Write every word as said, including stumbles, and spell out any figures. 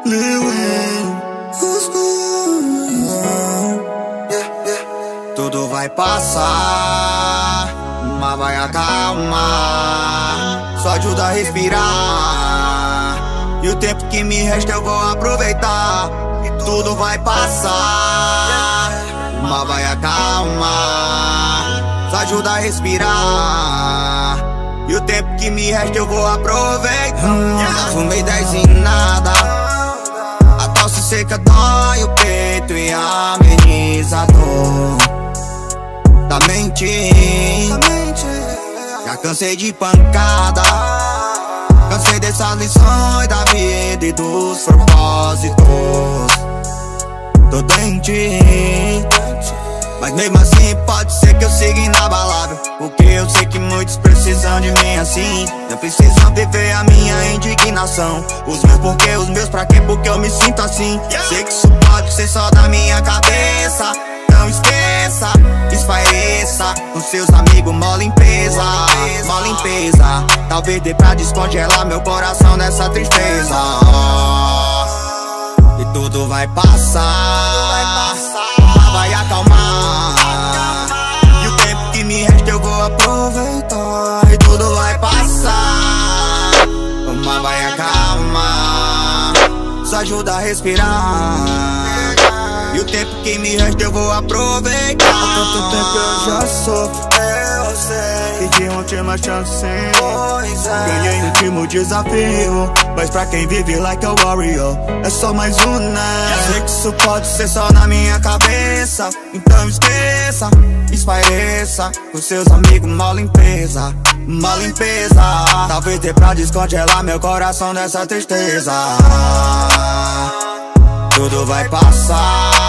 Lil Whind. Tudo vai passar, mas vai acalmar. Só ajuda a respirar. E o tempo que me resta eu vou aproveitar. E tudo vai passar, mas vai acalmar. Só ajuda a respirar. E o tempo que me resta eu vou aproveitar. Fumei dez e nada. A tosse seca dói o peito e ameniza a dor da mente. Já cansei de pancada, cansei dessas lições da vida e dos propósitos. Tô doente, mas mesmo assim pode ser que eu siga inabalável, porque eu sei que muitos precisam de mim assim. Não precisam viver a minha indignação. Os meus porquê, os meus pra quê, porque eu me sinto assim. Sei que isso pode ser só da minha cabeça. Não esqueça, espaireça com seus amigos, mó limpeza, mó limpeza. Talvez dê pra descongelar meu coração nessa tristeza. E tudo vai passar, mas vai acalmar. E o tempo que me resta eu vou aproveitar. E tudo vai passar, mas vai acalmar. Só ajuda a respirar. E o tempo que me resta eu vou aproveitar. Há tanto tempo eu já sofro, eu sei. Pedi uma última chance, sim. Ganhei o último desafio, mas pra quem vive like a warrior é só mais um, né? Sei que isso pode ser só na minha cabeça. Então esqueça, espaireça com seus amigos, mó limpeza, mó limpeza. Talvez dê pra descongelar meu coração dessa tristeza. Tudo vai passar,